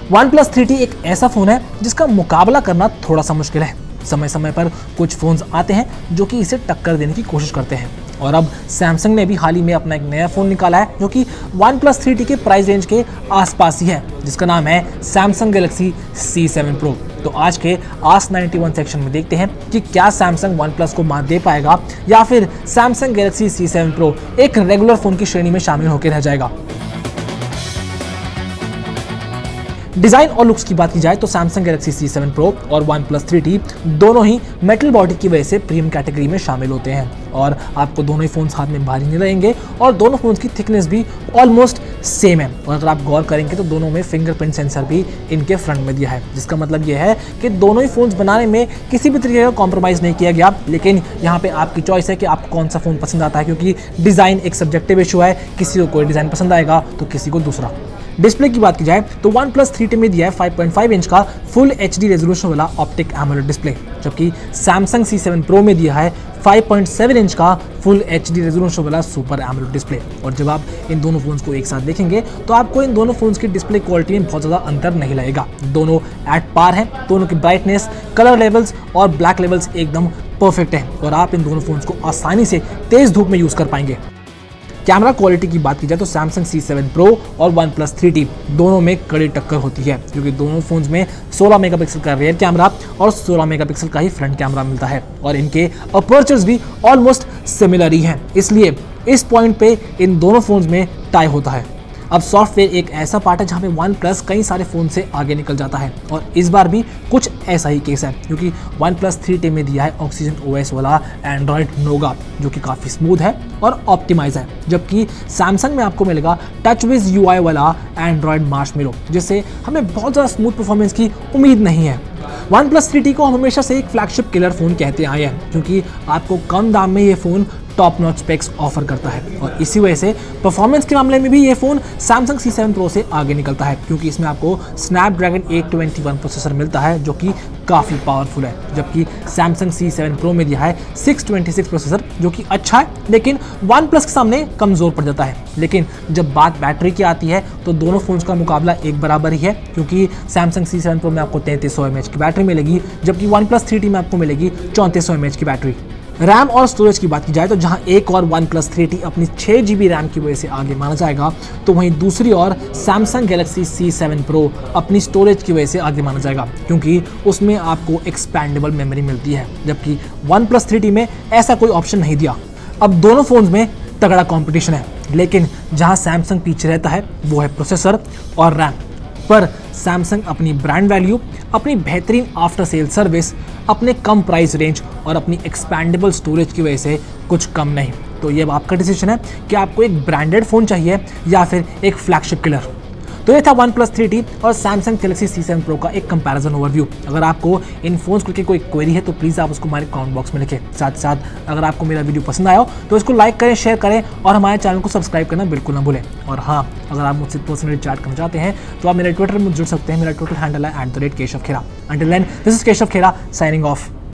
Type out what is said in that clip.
OnePlus 3T एक ऐसा phone है जिसका मुकाबला करना थोड़ा सा मुश्किल है। समय समय पर कुछ फोन्स आते हैं जो कि इसे टक्कर देने की कोशिश करते हैं, और अब सैमसंग ने भी हाल ही में अपना एक नया फोन निकाला है जो कि OnePlus 3T के प्राइस रेंज के आसपास ही है, जिसका नाम है Samsung Galaxy C7 Pro। तो आज के Ask 91 सेक्शन में देखते हैं कि क्या सैमसंग OnePlus को मात दे पाएगा या फिर Samsung Galaxy C7 Pro एक रेगुलर फोन की श्रेणी में शामिल होकर रह जाएगा। डिजाइन और लुक्स की बात की जाए तो Samsung Galaxy C7 Pro और OnePlus 3T दोनों ही मेटल बॉडी की वजह से प्रीमियम कैटेगरी में शामिल होते हैं, और आपको दोनों ही फोन्स हाथ में भारी नहीं रहेंगे और दोनों फोन्स की थिकनेस भी ऑलमोस्ट सेम है। और अगर आप गौर करेंगे तो दोनों में फिंगरप्रिंट सेंसर भी इनके फ्रंट में दिया है, जिसका मतलब यह है कि दोनों ही फोन्स बनाने में किसी भी तरीके का कॉम्प्रोमाइज़ नहीं किया गया। लेकिन यहाँ पे आपकी चॉइस है कि आपको कौन सा फोन पसंद आता है, क्योंकि डिज़ाइन एक सब्जेक्टिव इशू है, किसी को कोई डिज़ाइन पसंद आएगा तो किसी को दूसरा। डिस्प्ले की बात की जाए तो OnePlus 3T में दिया है 5.5 इंच का फुल HD रेजोल्यूशन वाला ऑप्टिक एमोलेड डिस्प्ले, जबकि Samsung C7 Pro में दिया है 5.7 इंच का फुल HD रेजोल्यूशन वाला सुपर एमोलेड डिस्प्ले। और जब आप इन दोनों फोन्स को एक साथ देखेंगे तो आपको इन दोनों फोन्स की डिस्प्ले क्वालिटी में बहुत ज़्यादा अंतर नहीं लगेगा। दोनों एट पार हैं, दोनों की ब्राइटनेस, कलर लेवल्स और ब्लैक लेवल्स एकदम परफेक्ट है, और आप इन दोनों फोन्स को आसानी से तेज़ धूप में यूज़ कर पाएंगे। कैमरा क्वालिटी की बात की जाए तो Samsung C7 Pro और OnePlus 3T दोनों में कड़ी टक्कर होती है, क्योंकि दोनों फोन्स में 16 मेगापिक्सल का रियर कैमरा और 16 मेगापिक्सल का ही फ्रंट कैमरा मिलता है, और इनके अपर्चर्स भी ऑलमोस्ट सिमिलर ही हैं। इसलिए इस पॉइंट पे इन दोनों फोन्स में टाई होता है। अब सॉफ्टवेयर एक ऐसा पार्ट है जहाँ पे OnePlus कई सारे फ़ोन से आगे निकल जाता है, और इस बार भी कुछ ऐसा ही केस है, क्योंकि OnePlus 3T में दिया है Oxygen OS वाला Android Nougat जो कि काफ़ी स्मूथ है और ऑप्टिमाइज है, जबकि Samsung में आपको मिलेगा TouchWiz UI वाला Android Marshmallow, जिससे हमें बहुत ज़्यादा स्मूथ परफॉर्मेंस की उम्मीद नहीं है। OnePlus 3T को हम हमेशा से एक फ्लैगशिप किलर फ़ोन कहते आए हैं, क्योंकि आपको कम दाम में ये phone top notch specs offer करता है, और इसी वजह से परफॉर्मेंस के मामले में भी ये फ़ोन Samsung C7 Pro से आगे निकलता है, क्योंकि इसमें आपको Snapdragon 821 प्रोसेसर मिलता है जो कि काफ़ी पावरफुल है, जबकि Samsung C7 Pro में दिया है 626 प्रोसेसर जो कि अच्छा है, लेकिन OnePlus के सामने कमज़ोर पड़ जाता है। लेकिन जब बात बैटरी की आती है तो दोनों फोन्स का मुकाबला एक बराबर ही है, क्योंकि Samsung C7 Pro में आपको 3300 mAh की बैटरी मिलेगी, जबकि OnePlus 3T में आपको मिलेगी 3400 mAh की बैटरी। रैम और स्टोरेज की बात की जाए तो जहां एक और OnePlus 3T अपनी 6GB रैम की वजह से आगे माना जाएगा, तो वहीं दूसरी ओर Samsung Galaxy C7 Pro अपनी स्टोरेज की वजह से आगे माना जाएगा, क्योंकि उसमें आपको एक्सपैंडेबल मेमोरी मिलती है, जबकि OnePlus 3T में ऐसा कोई ऑप्शन नहीं दिया। अब दोनों फोन्स में तगड़ा कॉम्पिटिशन है, लेकिन जहाँ सैमसंग पीछे रहता है वो है प्रोसेसर और रैम। पर सैमसंग अपनी ब्रांड वैल्यू, अपनी बेहतरीन आफ्टर सेल सर्विस, अपने कम प्राइस रेंज और अपनी एक्सपैंडेबल स्टोरेज की वजह से कुछ कम नहीं। तो ये आपका डिसीजन है कि आपको एक ब्रांडेड फ़ोन चाहिए या फिर एक फ्लैगशिप किलर। तो ये था OnePlus 3T और Samsung Galaxy C7 Pro का एक कंपैरिजन ओवरव्यू। अगर आपको इन फोन्स को लेकर कोई क्वेरी है तो प्लीज़ आप उसको हमारे कमेंट बॉक्स में लिखें। साथ साथ अगर आपको मेरा वीडियो पसंद आया हो तो इसको लाइक करें, शेयर करें और हमारे चैनल को सब्सक्राइब करना बिल्कुल ना भूलें। और हाँ, अगर आप मुझसे पर्सनली चैट करना चाहते हैं तो आप मेरे ट्विटर में जुड़ सकते हैं। मेरा ट्विटर हैंडल है @KeshavKhera। Until then, this is Keshav Khera signing of.